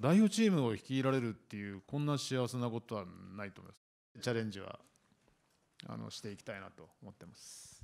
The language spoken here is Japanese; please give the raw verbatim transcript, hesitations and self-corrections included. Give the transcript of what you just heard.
代表チームを率いられるっていうこんな幸せなことはないと思います。チャレンジはあのしていきたいなと思ってます。